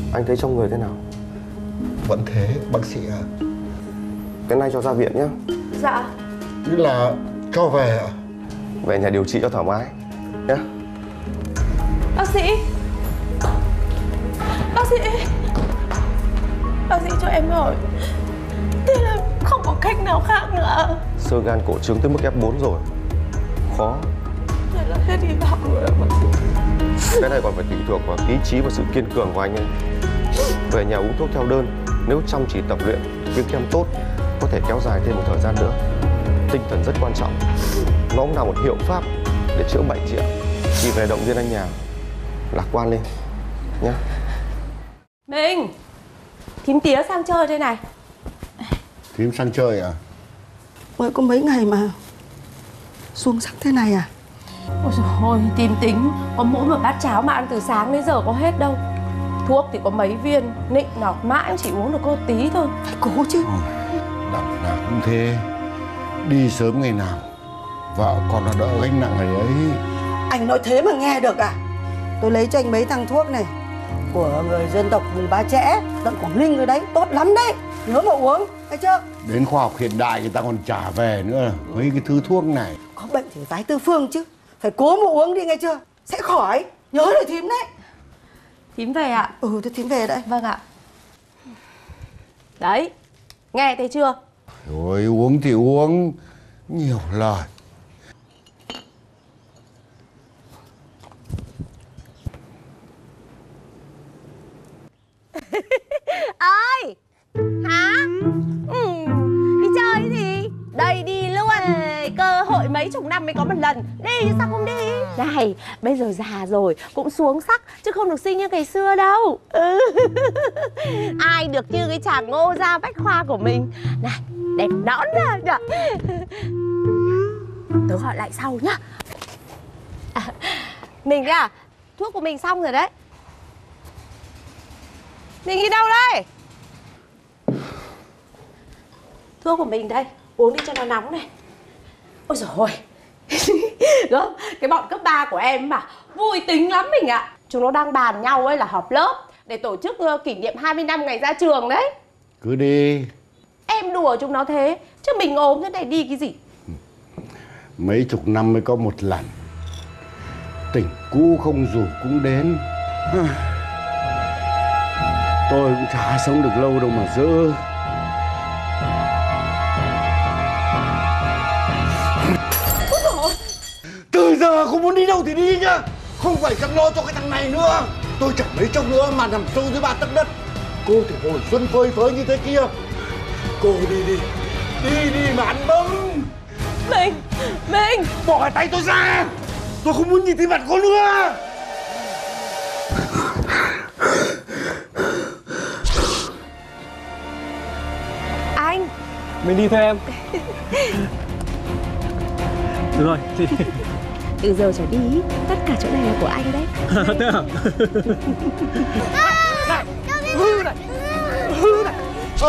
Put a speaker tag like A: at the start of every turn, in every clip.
A: Anh thấy trong người thế nào?
B: Vẫn thế, bác sĩ ạ.
A: Cái này cho ra viện nhé.
C: Dạ.
B: Như là cho về ạ.
A: Về nhà điều trị cho thoải mái nhé.
C: Bác sĩ. Bác sĩ. Bác sĩ cho em hỏi. Thế là không có cách nào khác nữa.
A: Xơ gan cổ trướng tới mức F4 rồi. Khó.
C: Thế là hết hy vọng rồi bác sĩ.
A: Cái này còn phải tùy thuộc vào ý chí và sự kiên cường của anh ấy. Về nhà uống thuốc theo đơn. Nếu chăm chỉ tập luyện, kiêng khem tốt, có thể kéo dài thêm một thời gian nữa. Tinh thần rất quan trọng. Nó cũng là một hiệu pháp để chữa bệnh chị ạ. Chị về động viên anh nhà, lạc quan lên nhé.
C: Mình, thím tía sang chơi đây này.
B: Thím sang chơi à?
D: Mới có mấy ngày mà xuống sắc thế này à?
C: Ôi dồi ôi, tìm tính. Có mỗi một bát cháo mà ăn từ sáng đến giờ có hết đâu. Thuốc thì có mấy viên, nịnh nọt mãi chỉ uống được có tí thôi.
D: Phải cố chứ.
B: Đằng nào cũng thế. Đi sớm ngày nào vợ còn là đỡ gánh nặng ngày ấy.
D: Anh nói thế mà nghe được à? Tôi lấy cho anh mấy thằng thuốc này của người dân tộc vùng Ba Chẽ, tận Quảng Ninh rồi đấy, tốt lắm đấy. Nhớ mà uống, thấy chưa?
B: Đến khoa học hiện đại người ta còn trả về nữa mấy cái thứ thuốc này.
D: Có bệnh thì tái tư phương chứ. Phải cố mà uống đi nghe chưa? Sẽ khỏi. Nhớ lời thím đấy.
C: Thím về ạ.
D: Ừ, tôi thím về đây.
C: Vâng ạ. Đấy, nghe thấy chưa?
B: Rồi uống thì uống, nhiều lời.
E: Ơi, hả? Đi chơi gì? Đây đi luôn. Cơ hội mấy chục năm mới có một lần. Đi chứ sao không đi? Này, bây giờ già rồi cũng xuống sắc chứ không được xinh như ngày xưa đâu. Ai được như cái chàng Ngô Gia Bách Khoa của mình. Này, đẹp nõn ra nhỉ. Tớ gọi lại sau nhá. Mình à, thuốc của mình xong rồi đấy. Mình đi đâu đây?
C: Thuốc của mình đây, uống đi cho nó nóng này. Ôi dồi ôi. Gớm, cái bọn cấp 3 của em mà vui tính lắm mình ạ. Chúng nó đang bàn nhau ấy là họp lớp để tổ chức kỷ niệm 20 năm ngày ra trường đấy.
B: Cứ đi.
C: Em đùa chúng nó thế, chứ mình ốm thế này đi cái gì.
B: Mấy chục năm mới có một lần. Tình cũ không rủ cũng đến. Tôi cũng chả sống được lâu đâu mà giữ. Từ giờ không muốn đi đâu thì đi nhá. Không phải chăm lo cho cái thằng này nữa. Tôi chẳng mấy chốc nữa mà nằm sâu dưới 3 tấc đất. Cô thì hồi xuân phơi phới như thế kia. Cô đi đi. Đi đi mà ăn bông.
C: Mình
B: Bỏ cái tay tôi ra. Tôi không muốn nhìn thấy mặt cô nữa.
C: Anh.
F: Mình đi theo em. Được rồi, đi.
E: Từ giờ trở đi, tất cả chỗ này là của anh đấy.
F: Thế à?
E: Này,
F: hư này. Hư này.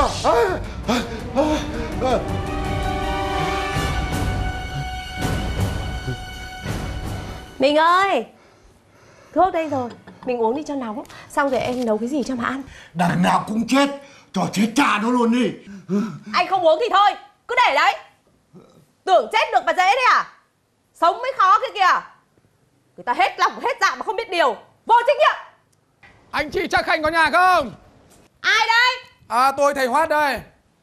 C: Mình ơi, thuốc đây rồi, mình uống đi cho nóng. Xong rồi em nấu cái gì cho mà ăn.
B: Đằng nào cũng chết. Cho chết cha nó luôn đi.
C: Anh không uống thì thôi, cứ để đấy. Tưởng chết được mà dễ đấy à? Sống mới khó kia kìa. Người ta hết lòng hết dạ mà không biết điều. Vô trách nhiệm.
G: Anh chị Trác Khanh có nhà không?
C: Ai đây?
G: À, tôi thầy Hoát đây.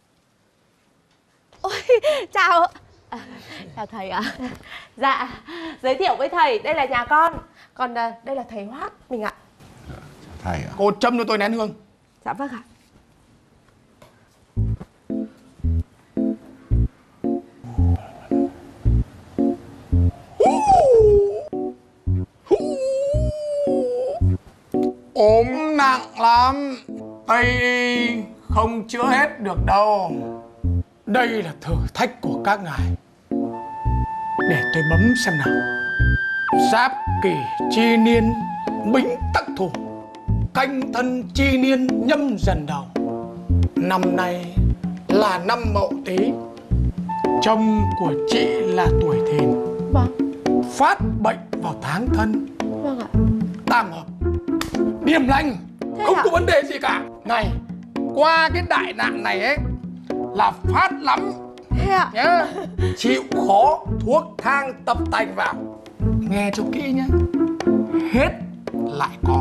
C: Ôi, chào. Chào thầy ạ. Dạ, giới thiệu với thầy, đây là nhà con. Còn đây là thầy Hoát mình ạ.
B: Thầy ạ.
G: Cô châm cho tôi nén hương.
C: Dạ vâng ạ.
G: Ốm nặng lắm. Tây y không chữa hết được đâu. Đây là thử thách của các ngài. Để tôi bấm xem nào. Giáp kỷ chi niên bính tắc thủ, canh thân chi niên nhâm dần đầu. Năm nay là năm Mậu Tý. Chồng của chị là tuổi Thìn.
C: Vâng.
G: Phát bệnh vào tháng Thân.
C: Vâng ạ.
G: Tam hợp, điềm lành, Không
C: ạ?
G: có vấn đề gì cả. Này, qua cái đại nạn này ấy là phát lắm
C: Thế ạ?
G: nhá. Chịu khó thuốc thang tập tành vào. Nghe cho kỹ nhá. Hết lại có.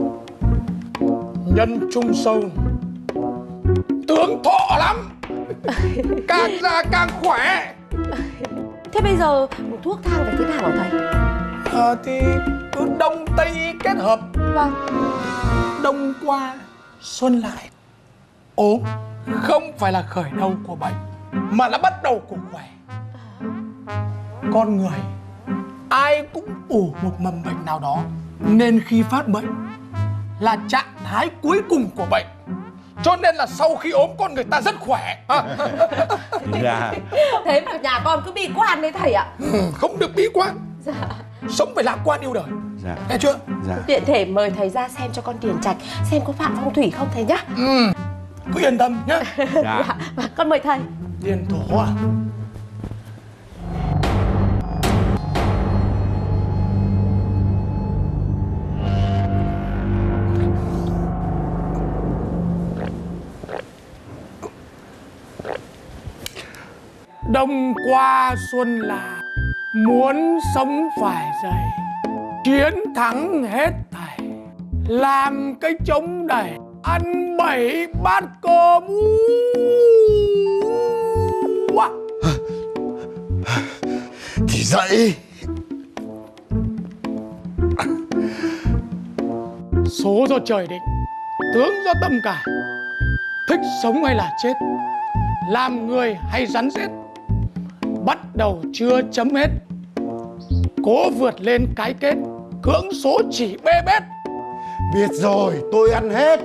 G: Nhân trung sâu, tướng thọ lắm. Càng già càng khỏe.
C: Thế bây giờ thuốc thang phải thế nào hả thầy?
G: Thì cứ đông tây kết hợp.
C: Vâng.
G: Đông qua xuân lại. Ốm không phải là khởi đầu của bệnh, mà là bắt đầu của khỏe. Con người ai cũng ủ một mầm bệnh nào đó, nên khi phát bệnh là trạng thái cuối cùng của bệnh. Cho nên là sau khi ốm con người ta rất khỏe.
F: Dạ.
C: Thế mà nhà con cứ bi quan đấy thầy ạ.
G: Không được bí quan.
C: Dạ.
G: Sống phải lạc quan yêu đời.
F: Dạ.
G: Nghe chưa?
F: Dạ.
C: Tiện thể mời thầy ra xem cho con tiền trạch, xem có phạm phong thủy không thầy nhá.
G: Cứ yên tâm nhá.
F: Dạ.
C: Và con mời thầy.
G: Điền thổ à? Đông qua xuân là muốn sống phải dày, chiến thắng hết thảy, làm cái trống đầy, ăn 7 bát cơm.
B: Thì dậy.
G: Số do trời định, tướng do tâm cải. Thích sống hay là chết, làm người hay rắn rết, bắt đầu chưa chấm hết, cố vượt lên cái kết, cưỡng số chỉ bê bết.
B: Biết rồi, tôi ăn hết.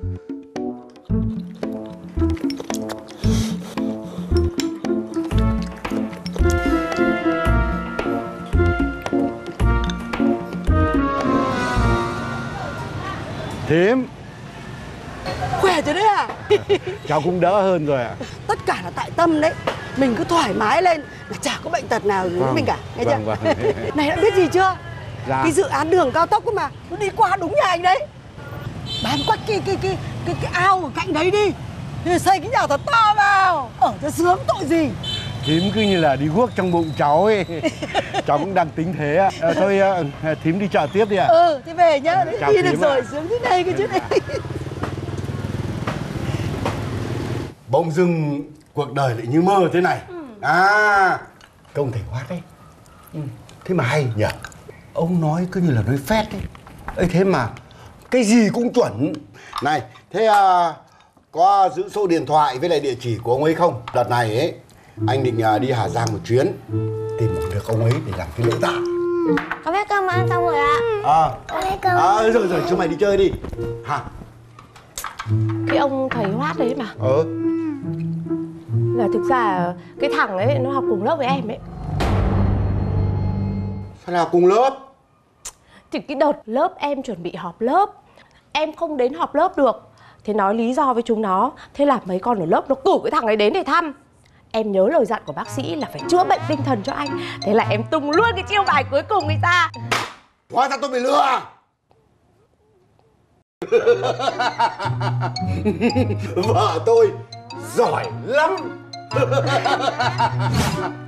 F: Thím,
D: Khỏe rồi đấy à?
F: cháu cũng đỡ hơn rồi ạ.
D: Tất cả là tại tâm đấy. Mình cứ thoải mái lên là chả có bệnh tật nào với mình cả. Nghe chưa?
F: Vâng.
D: Này đã biết gì chưa?
F: Dạ.
D: Cái dự án đường cao tốc ấy mà nó đi qua đúng nhà anh đấy. Bám quách cái ao ở cạnh đấy đi. Thì xây cái nhà thật to vào. Ở cho sướng tội gì.
F: Thím cứ như là đi guốc trong bụng cháu ấy. Cháu cũng đang tính thế ạ. Thôi thím đi chợ tiếp đi ạ.
D: Thế về nhá.
F: Chào
D: Đi được
F: thím
D: rồi,
F: ạ.
D: sướng thế này cái chứ này.
B: Bỗng dưng cuộc đời lại như mơ thế này. Công thể Hoát đấy. Thế mà hay nhỉ. Ông nói cứ như là nói phét ấy. Ấy thế mà cái gì cũng chuẩn. Này, thế có giữ số điện thoại với lại địa chỉ của ông ấy không? Đợt này ấy anh định đi Hà Giang một chuyến, tìm được ông ấy để làm cái lễ tạ.
E: Con biết cơm ăn xong rồi ạ.
B: Con biết cơm. Rồi chúng mày đi chơi đi. Hả?
C: Cái ông thầy Hoát đấy mà, là thực ra cái thằng ấy nó học cùng lớp với em ấy.
B: Sao nào cùng lớp?
C: Thì cái đợt lớp em chuẩn bị họp lớp, em không đến họp lớp được, thế nói lý do với chúng nó. Thế là mấy con ở lớp nó cử cái thằng ấy đến để thăm. Em nhớ lời dặn của bác sĩ là phải chữa bệnh tinh thần cho anh. Thế là em tung luôn cái chiêu bài cuối cùng ấy ra.
B: Hóa ra tôi bị lừa. Vợ tôi giỏi lắm.